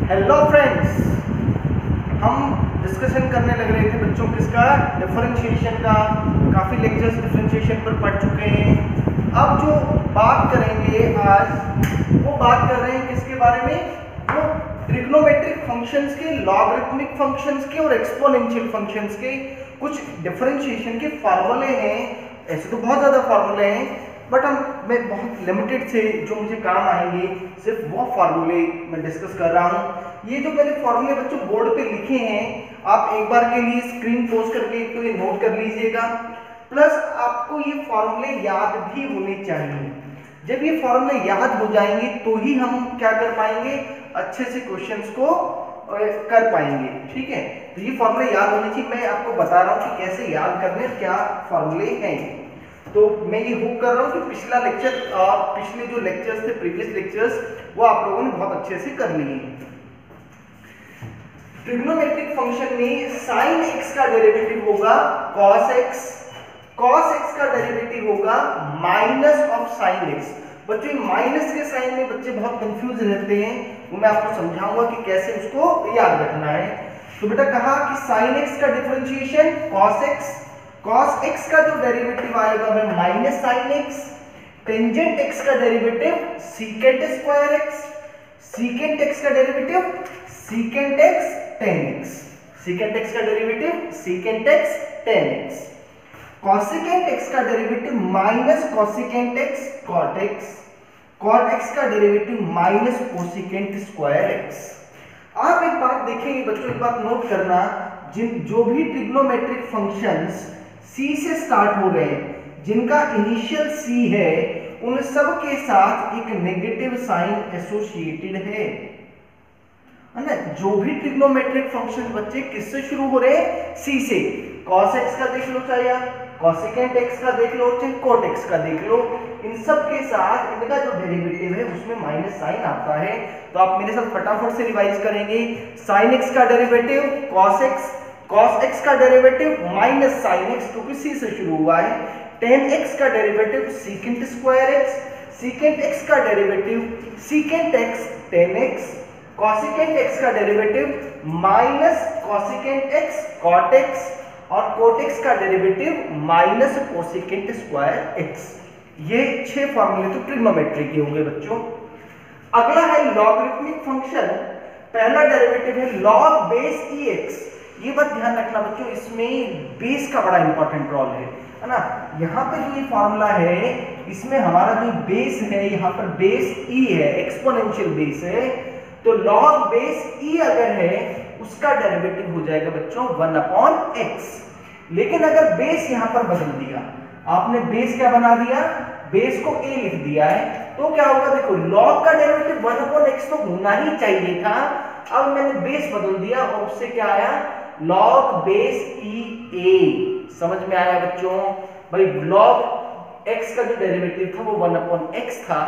Hello friends, हम discussion करने लग रहे थे बच्चों किसका, डिफरेंशिएशन का। काफ़ी लेक्चर्स डिफरेंशिएशन पर पढ़ चुके हैं। अब जो बात करेंगे आज, वो बात कर रहे हैं किसके बारे में, वो ट्रिग्नोमेट्रिक फंक्शंस के, लॉगरिथमिक फंक्शंस के और एक्सपोनेंशियल फंक्शंस के कुछ डिफरेंशिएशन के फार्मूले हैं। ऐसे तो बहुत ज़्यादा फार्मूले हैं, बट मैं बहुत लिमिटेड से जो मुझे काम आएंगे सिर्फ वो फार्मूले मैं डिस्कस कर रहा हूँ। ये जो मैंने फार्मूले बच्चों बोर्ड पे लिखे हैं, आप एक बार के लिए स्क्रीन पोस्ट करके तो ये नोट कर लीजिएगा। प्लस आपको ये फार्मूले याद भी होने चाहिए। जब ये फार्मूले याद हो जाएंगे तो ही हम क्या कर पाएंगे, अच्छे से क्वेश्चंस को कर पाएंगे। ठीक है, तो ये फार्मूले याद होने चाहिए। मैं आपको बता रहा हूँ कि कैसे याद करने, क्या फार्मूले हैं। तो मैं ये होप कर रहा हूँ कि पिछला लेक्चर और पिछले जो लेक्चर्स थे, प्रीवियस लेक्चर्स, वो आप लोगों ने बहुत अच्छे से कर लिए हैं। ट्रिग्नोमेट्रिक फंक्शन में sin x का डेरिवेटिव होगा cos x, cos x का डेरिवेटिव होगा माइनस ऑफ sin x। बच्चों माइनस के साइन में बच्चे बहुत कंफ्यूज रहते हैं, वो मैं आपको समझाऊंगा कि कैसे उसको याद रखना है। तो बेटा कहा कि sin x का differentiation cos x, cos x का जो डेरिवेटिव आएगा वह minus sine x, tangent x का derivative secant square x, secant x का derivative secant x tan x, secant x का derivative secant x tan x, cosecant x का derivative minus cosecant x cot x, cot x का derivative minus cosecant square x। आप एक बात देखेंगे बच्चों, एक बात नोट करना, जो भी ट्रिग्नोमेट्रिक फंक्शंस C से स्टार्ट हो रहे हैं, जिनका इनिशियल C है, उन सब के साथ एक नेगेटिव साइन एसोसिएटेड है ना। जो भी ट्रिग्नोमेट्रिक फंक्शन बच्चे किससे शुरू हो रहे हैं, C से। cos x का देख लो, चाहे cosecant x का देख लो, चाहे cot x का देख लो, इन सब के साथ इनका जो डेरिवेटिव है उसमें माइनस साइन आता है। तो आप मेरे साथ फटाफट से रिवाइज करेंगे। sin x का derivative cos x, cos x का डेरिवेटिव माइनस sin x क्योंकि C से शुरू हुआ है, tan x का derivative secant square x, secant x का derivative secant x tan x, cosecant x का derivative minus cosecant x cot x और cot x का derivative minus cosecant square x। ये 6 फार्मूले तो ट्रिग्नोमेट्री के होंगे बच्चों। अगला है लॉगरिथमिक फंक्शन। पहला डेरिवेटिव है log बेस ex। ये बात ध्यान रखना बच्चों, इसमें बेस का बड़ा इंपॉर्टेंट रोल है ना। यहाँ पे जो ये फॉर्मूला है, इसमें हमारा जो बेस है, यहाँ पर बेस e है, एक्सपोनेंशियल बेस है, तो log बेस e अगर है उसका डेरिवेटिव हो जाएगा बच्चों 1/x। लेकिन अगर बेस यहाँ पर बदल दिया, आपने बेस क्या बना दिया, बेस को a लिख दिया है, तो क्या होगा, देखो log का डेरिवेटिव 1/x तो होना ही चाहिए था। अब मैंने बेस बदल दिया और उससे क्या आया, log बेस e a। समझ में आया बच्चों? भाई log x का जो डेरिवेटिव था वो 1/x था,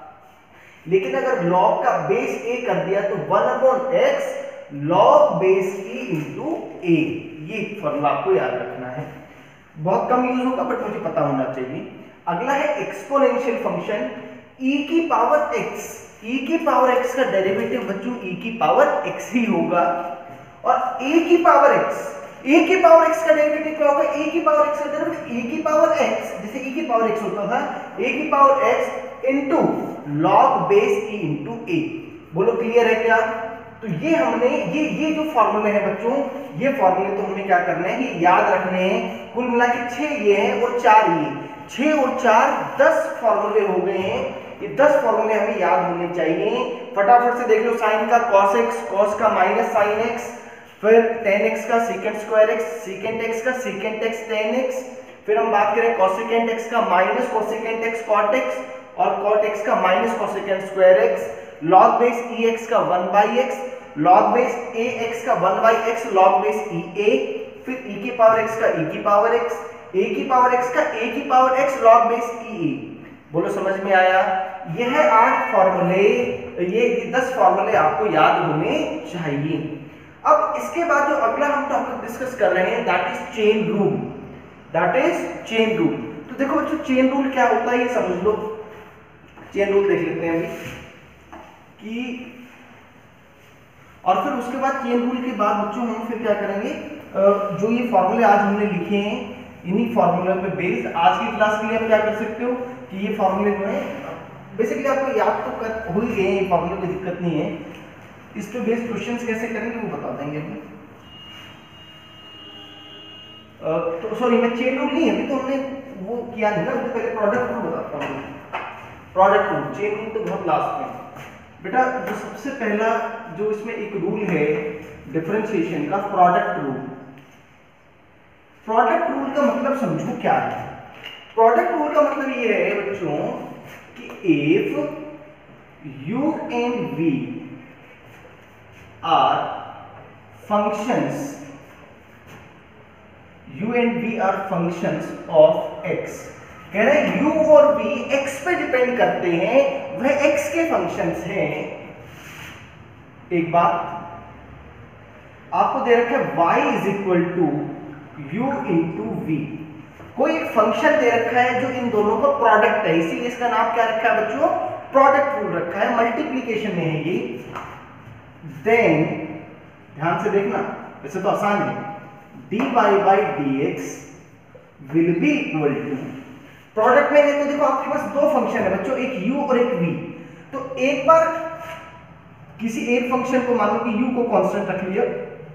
लेकिन अगर log का बेस a कर दिया तो 1/x log base e into a। ये फॉर्मूला आपको याद रखना है, बहुत कम यूज होगा बट मुझे पता होना चाहिए। अगला है एक्सपोनेंशियल फंक्शन e की पावर x। e की पावर x का डेरिवेटिव बच्चों e की पावर x ही होगा, और a की पावर x, a की पावर x का डेरिवेटिव क्या होगा, a की पावर x का डेरिवेटिव a की पावर x, जैसे e की पावर x होता था, a की power x into log base e into a। बोलो क्लियर है क्या? तो ये हमने ये जो फॉर्मूले हैं बच्चों, ये फॉर्मूले तो हमें क्या करने हैं, ये याद रखने हैं। कुल मिला के 6 ये हैं और 4 ये, 6 और 4 10 फॉर्मूले हो गए हैं। ये 10 फॉर्मूले हमें याद होने चाहिए। फटाफट से देख लो, साइन का cos x, cos का माइनस साइन x, फिर tan x का secant square x, secant x का secant x tan x, फिर हम बात करें cosecant x का minus cosecant x cot x और cot x का minus cosecant square x, log base ex का 1/x, log बेस ax का 1/x log बेस ea, फिर e की पावर x का e की पावर x, a की पावर x का a की power x log base ea। बोलो समझ में आया? यह 8 फॉर्मूले, ये 10 फॉर्मूले आपको याद होने चाहिए। अब इसके बाद जो अगला हम टॉपिक डिस्कस कर रहे हैं, that is chain rule. That is chain rule. तो देखो बच्चों, चेन रूल क्या होता है ये समझ लो। चेन रूल देख लेते हैं अभी कि और फिर उसके बाद चेन रूल के बाद बच्चों हम फिर क्या करेंगे, जो ये फॉर्मूले आज हमने लिखे हैं इन्हीं फॉर्मूले पे बेस्ड आज की क्लास के लिए आप क्या कर सकते हो कि ये फॉर्मूले जो है बेसिकली आपको याद तो कर हो ही गए हैं, फॉर्मूले कोई दिक्कत नहीं है, इस पे बेस्ड क्वेश्चंस कैसे करेंगे वो बता देंगे अभी। तो सॉरी मैं चेन रूल नहीं, अभी तो हमने वो किया नहीं ना, तो पहले प्रोडक्ट रूल बताता हूँ। प्रोडक्ट रूल, चेन रूल तो बहुत लास्ट में बेटा। जो सबसे पहला जो इसमें एक रूल है डिफरेंशिएशन का, प्रोडक्ट रूल। प्रोडक्ट रूल का मतलब समझो क्या है। प्रोडक्ट रूल का मतलब ये है बच्चों कि if u and v are functions, u and v are functions of x, कह रहे हैं u और v x पे डिपेंड करते हैं, वह x के फंक्शंस हैं। एक बात आपको दे रखा है y is equal to u into v, कोई एक फंक्शन दे रखा है जो इन दोनों का प्रोडक्ट है, इसीलिए इसका नाम क्या रखा है बच्चों, प्रोडक्ट रूल रखा है, मल्टीप्लीकेशन में है ये। देन ध्यान से देखना, वैसे तो आसान है, dy by dx will be equal to, product में है तो देखो आपके पास दो फंक्शन है बच्चों, एक u और एक v। तो एक बार किसी एक फंक्शन को मान लो कि u को कांस्टेंट रख लिया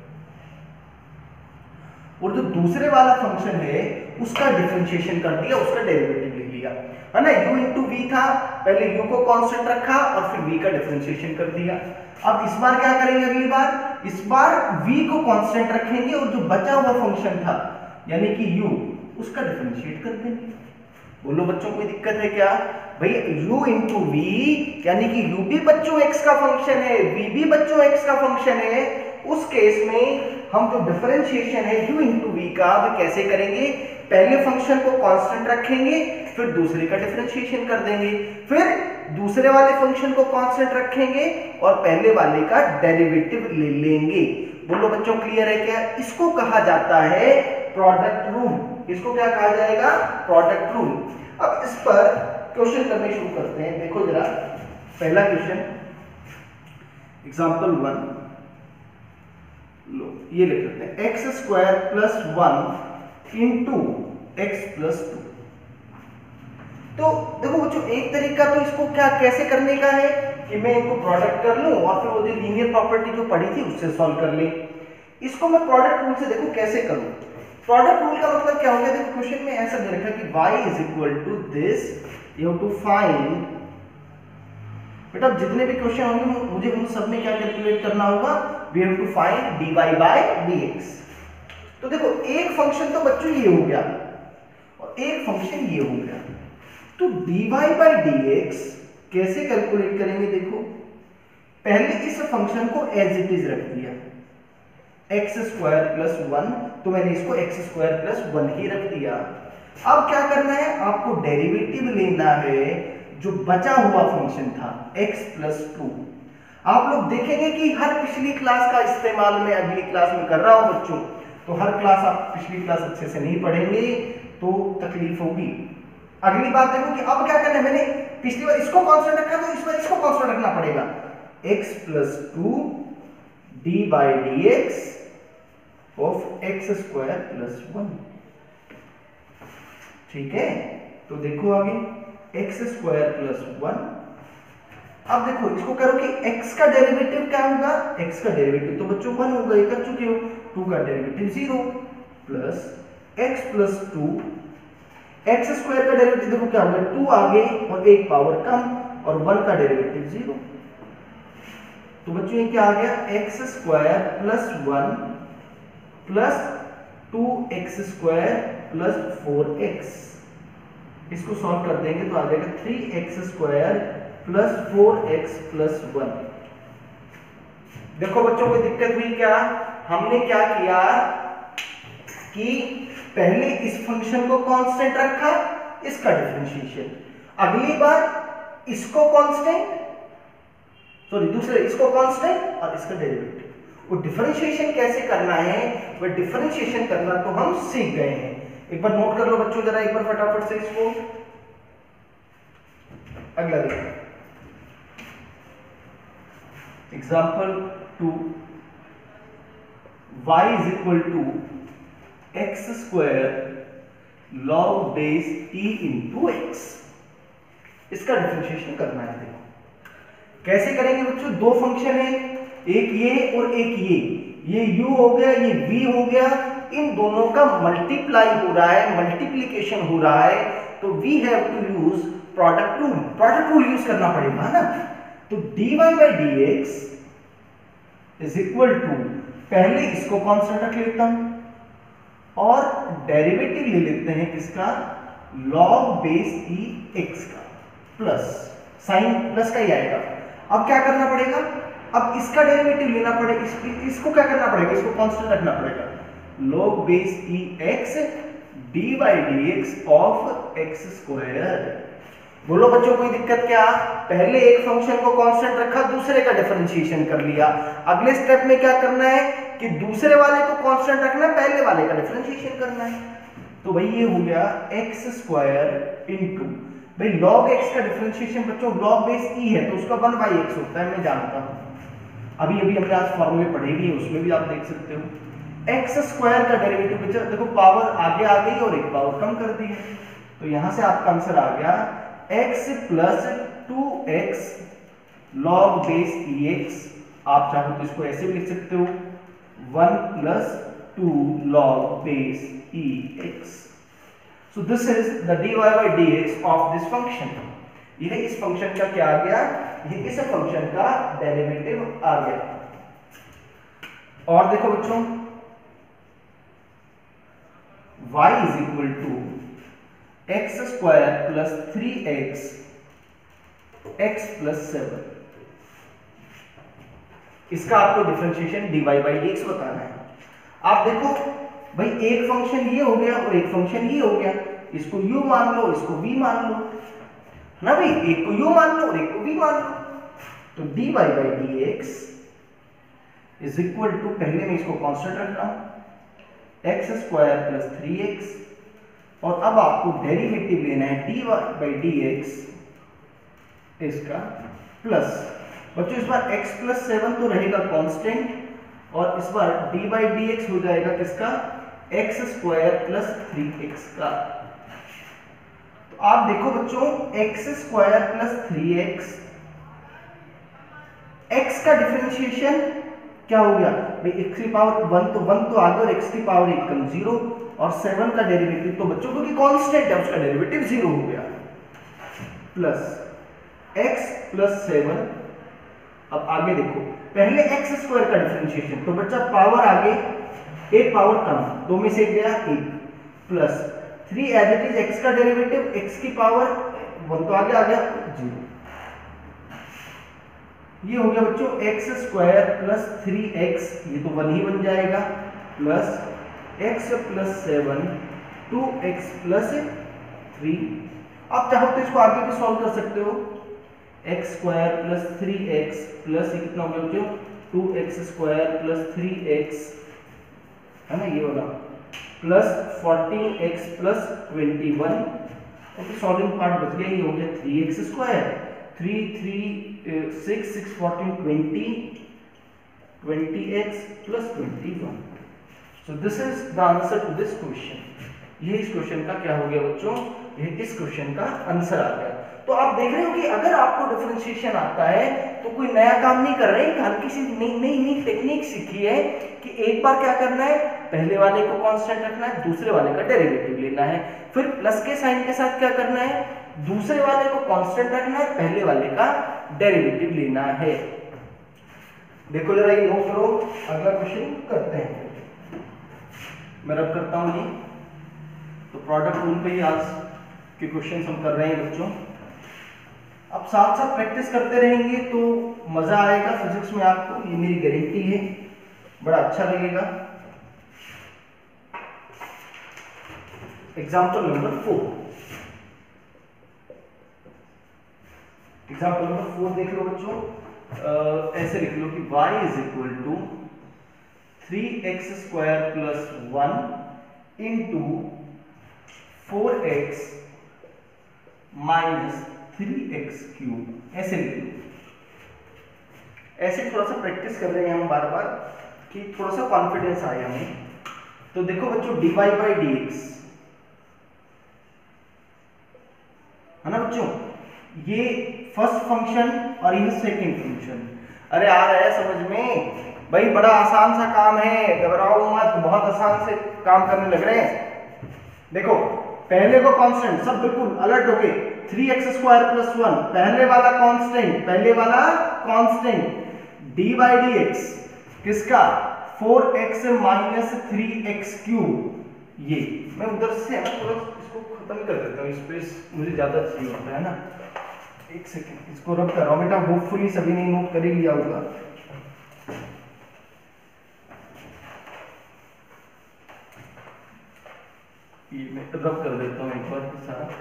और जो दूसरे वाला फंक्शन है उसका डिफरेंशिएशन कर दिया, उसका डेरिवेटिव ले लिया, है ना। u इंटू वी था, पहले u को कांस्टेंट रखा और फिर v का डिफरेंशिएशन कर दिया। अब इस बार क्या करेंगे, अगली बार इस बार v को कांस्टेंट रखेंगे और जो बचा हुआ फंक्शन था यानी कि u, उसका डिफरेंशिएट कर देंगे। बोलो बच्चों कोई दिक्कत है क्या भाई, u इंटू वी यानी कि u भी बच्चों x का फंक्शन है, v भी बच्चों x का फंक्शन है। उस केस में हम जो डिफरेंशिएशन है u इंटू वी का वो कैसे करेंगे, पहले फंक्शन को कांस्टेंट रखेंगे फिर दूसरे का डिफरेंशिएशन कर देंगे, फिर दूसरे वाले फंक्शन को कांस्टेंट रखेंगे और पहले वाले का डेरिवेटिव ले लेंगे। बोलो बच्चों क्लियर है क्या, इसको कहा जाता है प्रोडक्ट रूल। इसको क्या कहा जाएगा, प्रोडक्ट रूल। अब इस पर क्वेश्चन करने शुरू करते हैं। देखो जरा पहला क्वेश्चन एग्जांपल 1 लो, ये लिख लेते हैं x square plus 1 into x plus 2। तो देखो बच्चों एक तरीका तो इसको क्या कैसे करने का है कि मैं इनको प्रोडक्ट कर लूं और फिर वो जो लीनियर प्रॉपर्टी जो पढ़ी थी उससे सॉल्व कर ले। इसको मैं प्रोडक्ट रूल से देखो कैसे करूं। प्रोडक्ट रूल का मतलब क्या हो गया, देखो क्वेश्चन में ऐसा दे रखा कि y is equal to this, you have to find. बेटा जितने भी क्वेश्चन होंगे मुझे उन सब में क्या कैलकुलेट करना होगा, we have to find dy by dx। तो देखो एक फंक्शन तो बच्चों ये हो गया और एक फंक्शन ये हो गया, तो dy बाय dx कैसे कैलकुलेट करेंगे। देखो पहले इस फंक्शन को एज इट इज रख दिया, एक्स स्क्वायर प्लस 1, तो मैंने इसको एक्स स्क्वायर प्लस 1 ही रख दिया। अब क्या करना है, आपको डेरिवेटिव लेना है जो बचा हुआ फंक्शन था x प्लस 2। आप लोग देखेंगे कि हर पिछली क्लास का इस्तेमाल मैं अगली क्लास में कर रहा हूं बच्चों, तो हर क्लास आप पिछली क्लास अच्छे से नहीं पढ़ेंगे तो तकलीफ होगी। अगली बात देखो कि अब क्या करना है, मैंने पिछली बार इसको कांस्टेंट रखा तो इस बार इसको कांस्टेंट रखना पड़ेगा, x plus 2 d by d x of x square plus 1। ठीक है, तो देखो आगे एक्स स्क्वायर प्लस 1। अब देखो इसको करो कि x का डेरिवेटिव क्या होगा, x का डेरिवेटिव तो बच्चों 1 होगा, ये कर चुके हो। 2 का derivative 0 plus x plus 2, x square का डेरिवेटिव देखो क्या होगा, 2 आगे और एक पावर कम और 1 का डेरिवेटिव 0। तो बच्चों ये क्या आ गया, x square plus 1 plus 2x square plus 4x। इसको सॉल्व कर देंगे तो आ जाएगा 3x square plus 4x plus 1। देखो बच्चों कोई दिक्कत हुई क्या, हमने क्या किया कि पहले इस फंक्शन को कांस्टेंट रखा, इसका डिफरेंशिएशन, अगली बार इसको कांस्टेंट, सॉरी दूसरे इसको कांस्टेंट और इसका डेरिवेटिव। वो डिफरेंशिएशन कैसे करना है, वो डिफरेंशिएशन करना तो हम सीख गए हैं। एक बार नोट कर लो बच्चों जरा एक बार फटाफट से इसको। अगला देखो example two y is equal to x square log base e into x. इसका डिफरेंशिएशन करना है। देखो कैसे करेंगे बच्चों, दो फंक्शन है, एक ये और एक ये u हो गया, ये v हो गया, इन दोनों का मल्टीप्लाई हो रहा है, मल्टीप्लीकेशन हो रहा है, तो we have to use product rule. Product rule use करना पड़ेगा ना। तो dy by d x is equal to, पहले इसको कांस्टेंट रख लेता हूं और डेरिवेटिव ले लेते हैं किसका, लॉग बेस ई एक्स का, प्लस साइन प्लस का ही आएगा। अब क्या करना पड़ेगा, अब इसका डेरिवेटिव लेना पड़ेगा, इसको क्या करना पड़ेगा, इसको कांस्टेंट रखना पड़ेगा, log base e x d by d x of x square. बोलो बच्चों कोई दिक्कत क्या, पहले एक फंक्शन को कांस्टेंट रखा, दूसरे का डिफरेंशिएशन कर लिया। अगले स्टेप में क्या करना है कि दूसरे वाले को कांस्टेंट रखना है, पहले वाले का डिफरेंशिएशन करना है। तो भाई ये हो गया एक्स स्क्वायर इंटू, भाई लॉग एक्स का डिफरेंशिएशन बच्चों लॉग बेस ई है तो उसका 1 बाई एक्स होता है, मैं जानता हूं, अभी हमने आज फॉर्मूले पढ़े भी है, उसमें भी आप देख सकते हो। एक्स स्क्वायर का डेरिवेटिव बच्चा देखो, पावर आगे आ गई और एक पावर कम कर दी है, तो यहां से आपका आंसर आ गया x plus 2x log base e x. आप चाहो तो इसको ऐसे भी लिख सकते हो 1 plus 2 log base e x. So this is the dy by d x of this function. यह इस फंक्शन का क्या आ गया, ये इस फंक्शन का डेरिवेटिव आ गया। और देखो बच्चों y is equal to x square plus 3x x plus 7, इसका आपको differentiation dy by d x बताना है। आप देखो भाई एक फंक्शन ये हो गया और एक फंक्शन ये हो गया, इसको u मान लो, इसको v मान लो ना भाई, एक को u मान लो और एक को v मान लो। तो dy by d x is equal to, पहले मैं इसको कांस्टेंट रख रहा हूं एक्स स्क्वायर प्लस 3x, और अब आपको डेरिवेटिव लेना है dy बाई डी एक्स इसका प्लस, बच्चों इस बार x प्लस 7 तो रहेगा कांस्टेंट, और इस बार dy बाई डी एक्स हो जाएगा किसका, एक्स स्क्वायर प्लस 3x का। तो आप देखो बच्चों x square plus 3x, x का डिफरेंशिएशन क्या हो गया भाई, x की पावर 1 तो आगे और x की पावर 1 कम 0, और 7 का डेरिवेटिव तो बच्चों क्योंकि कांस्टेंट है उसका डेरिवेटिव 0 हो गया, प्लस x प्लस 7। अब आगे देखो, पहले एक्स स्क्वायर का डिफरेंशिएशन, तो बच्चा पावर आगे एक पावर कम, दो में से एक गया 1, plus 3 as it is x का डेरिवेटिव, x की पावर 1 तो आगे आ गया 0। ये हो गया बच्चों एक्स स्क्वायर प्लस 3x, ये तो 1 ही बन जाएगा, plus x plus 7 2x plus 3। आप चाहो तो इसको आगे भी सॉल्व कर सकते हो, x square plus 3x plus ये कितना हो गया बच्चों 2x स्क्वायर प्लस 3x, है ना ये वाला, plus 14x plus 21। Okay solving part बच गया, ये हो गया 3x स्क्वायर 3 3 6 6 14 20 20x plus 21। So this is the answer to this question. ये इस क्वेश्चन का क्या हो गया बच्चों, ये इस क्वेश्चन का आंसर आ गया। तो आप देख रहे हो कि अगर आपको डिफरेंशिएशन आता है तो कोई नया काम नहीं कर रहे हैं, हल्की सी नई टेक्निक सीखी है कि एक बार क्या करना है, पहले वाले को कांस्टेंट रखना है, दूसरे वाले का डेरिवेटिव लेना है, फिर प्लस के साइन के साथ क्या करना है, दूसरे वाले को कांस्टेंट रखना है, पहले वाले का डेरिवेटिव लेना है। देखो जरा ये नोट करो, अगला क्वेश्चन करते हैं। मैं रब करता हूं ये, तो प्रोडक्ट रूल पे ही आज के क्वेश्चन हम कर रहे हैं बच्चों। अब साथ साथ प्रैक्टिस करते रहेंगे तो मजा आएगा फिजिक्स में आपको, ये मेरी गारंटी है, बड़ा अच्छा लगेगा। एग्जाम्पल नंबर 4, एग्जाम्पल नंबर 4 देख लो बच्चों, ऐसे लिख लो कि y is equal to 3x square plus 1 into 4x minus 3x cube, ऐसे लिख लो। ऐसे थोड़ा सा प्रैक्टिस कर रहे हैं हम बार बार कि थोड़ा सा कॉन्फिडेंस आए हमें। तो देखो बच्चों dy बाई डी एक्स है ना बच्चों, ये फर्स्ट फंक्शन और ये सेकंड फंक्शन। अरे आ रहा है समझ में भाई, बड़ा आसान सा काम है, घबराओ मत, बहुत आसान से काम करने लग रहे हैं। देखो पहले को कांस्टेंट, सब बिल्कुल अलर्ट हो गए, 3x² + 1 पहले वाला constant d by d x किसका 4x - 3x³। ये मैं उधर से है ना थोड़ा इसको खत्म कर देता हूँ, स्पेस मुझे ज्यादा चाहिए होता है ना। एक सेकंड इसको रब कर रहा हूँ बेटा, होपफुली सभी ने नोट कर ही लिया होगा। ये मैं रब कर देता हूँ एक बार सारा।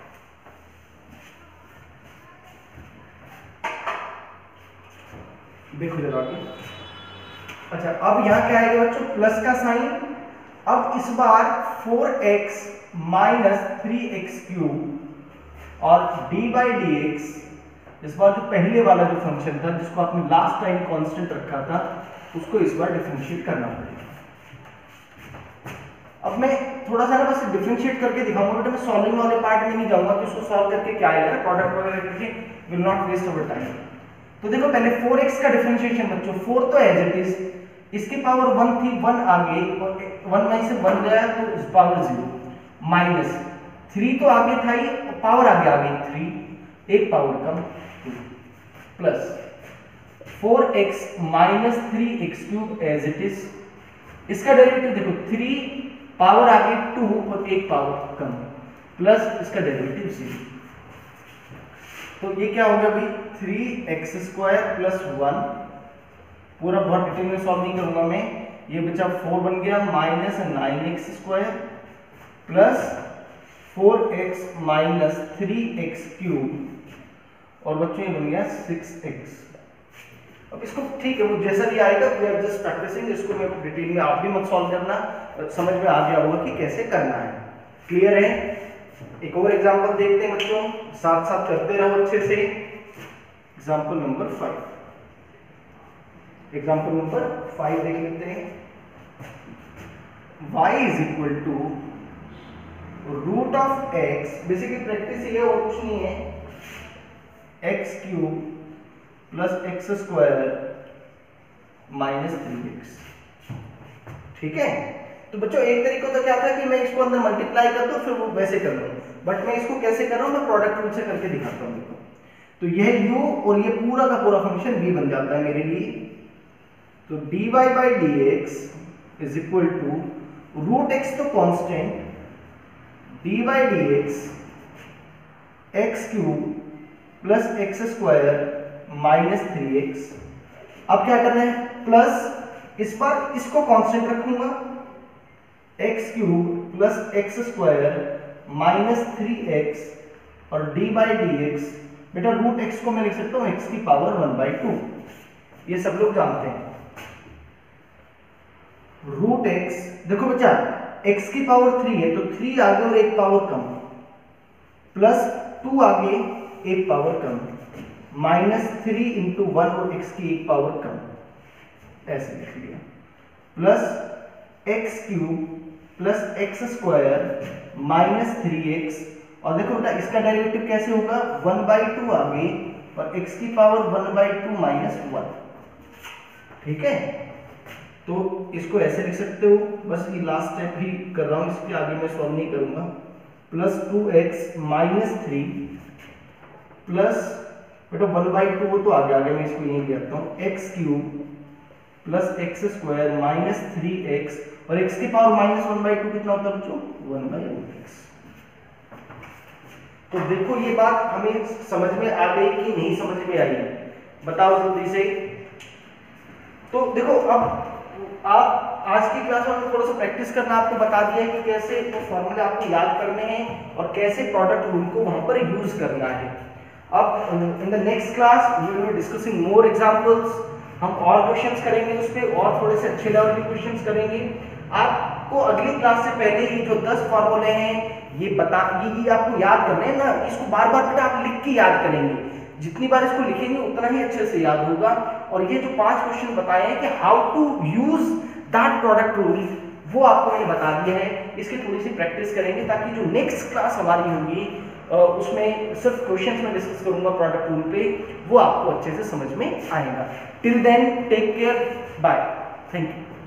देखो जरा आगे। अच्छा अब यहाँ क्या आएगा बच्चों, प्लस का साइन। अब इस बार 4x - 3x³ और d बाई डी एक्स, इस बार जो पहले वाला जो फंक्शन था जिसको आपने लास्ट टाइम कांस्टेंट रखा था उसको इस बार डिफरेंशिएट करना पड़ेगा। अब मैं थोड़ा सा ना बस डिफरेंशिएट करके दिखाऊंगा बेटा, मैं सॉल्विंग वाले पार्ट में नहीं जाऊंगा कि उसको सॉल्व करके क्या आएगा, प्रोडक्ट वगैरह करके will not waste our time. तो देखो पहले 4x का डिफरेंशिएशन बच्चों, 4 तो एज इट इज, इसकी पावर 1 थी, 1 आगे और 1 में से 1 गया तो इस पावर 0 माइनस 3 तो आगे था ही, पावर आगे आ गई 3, एक पावर कम 2 plus 4x - 3x³ as it is. इसका डेरिवेटिव देखो 3 पावर आगे 2 और एक पावर कम प्लस इसका डेरिवेटिव 0। तो ये क्या हो गया भाई 3x² + 1, पूरा बहुत डिटेल में सॉल्व नहीं करूंगा मैं, ये बचा 4 बन गया -9x² प्लस 4x - 3x³ और बच्चों ये बन गया 6x। अब इसको ठीक है वो जैसा भी आएगा वी आर जस्ट प्रैक्टिसिंग, इसको मैं डिटेल में आप भी मत सॉल्व करना, समझ में आ गया होगा कि कैसे करना है। क्लियर है? एक और एग्जांपल देखते हैं बच्चों, साथ साथ करते रहो अच्छे से। एग्जांपल नंबर 5, एग्जांपल नंबर 5 देख लेते हैं। y = √(x), बेसिकली प्रैक्टिस ये और कुछ नहीं है, x³ + x² - 3x। ठीक है, तो बच्चों एक तरीका तो क्या था कि मैं इसको अंदर मल्टीप्लाई कर दूं फिर वो वैसे कर लूं, बट मैं इसको कैसे कर रहा हूं, मैं प्रोडक्ट रूल से करके दिखाता हूं। देखो तो यह u और ये पूरा का पूरा फंक्शन v बन जाता है मेरे लिए। तो dy by d x is equal to √x तो constant, d by d x x³ + x² - 3x। अब क्या करना है, प्लस इस बार इसको कांस्टेंट रखूंगा, x³ + x² - 3x और d बाई डी एक्स, बेटा √x को मैं लिख सकता हूँ x की पावर 1/2, ये सब लोग जानते हैं। √x देखो बच्चा x की पावर 3 है तो 3 आगे और एक पावर कम, प्लस 2 आगे एक पावर कम, -3 × 1 और x की एक पावर कम, ऐसे लिख लिया, प्लस x³ + x² - 3x। और देखो बेटा इसका डेरिवेटिव कैसे होगा, 1/2 आगे और x की पावर 1/2 - 1। ठीक है, तो इसको ऐसे लिख सकते हो, बस ये लास्ट स्टेप ही कर रहा हूं, इसके आगे मैं सॉल्व नहीं करूंगा। प्लस 2x - 3 प्लस बेटा 1/2 हो तो आगे मैं इसको यहीं ले आता हूँ, x³ + x² - 3x और x की पावर -1/2 कितना होता है बच्चों, 1/x। तो देखो ये बात हमें समझ में आ गई कि नहीं समझ में आई, बताओ जल्दी से। तो देखो अब आप आज की क्लास में थोड़ा सा प्रैक्टिस करना आपको बता दिया है कि कैसे वो फॉर्मूले आपको याद करने हैं और कैसे प्रोडक्ट रूल को वहां पर यूज करना है। अब in the next class we will be discussing more examples, हम और क्वेश्चंस करेंगे उस पे और थोड़े से अच्छे लेवल के क्वेश्चंस करेंगे। आपको अगली क्लास से पहले ये जो 10 फॉर्मूले हैं ये आपको याद करने हैं ना, इसको बार बार बेटा आप लिख के याद करेंगे जितनी बार इसको लिखेंगे उतना ही अच्छे से याद होगा। और ये जो 5 क्वेश्चन बताए हैं कि how to use that product rule, वो आपको मैंने बता दिया है। इसकी थोड़ी सी प्रैक्टिस करेंगे ताकि जो नेक्स्ट क्लास हमारी होगी उसमें सिर्फ क्वेश्चंस में डिस्कस करूंगा प्रोडक्ट रूल पे, वो आपको अच्छे से समझ में आएगा। Till then take care, bye, thank you.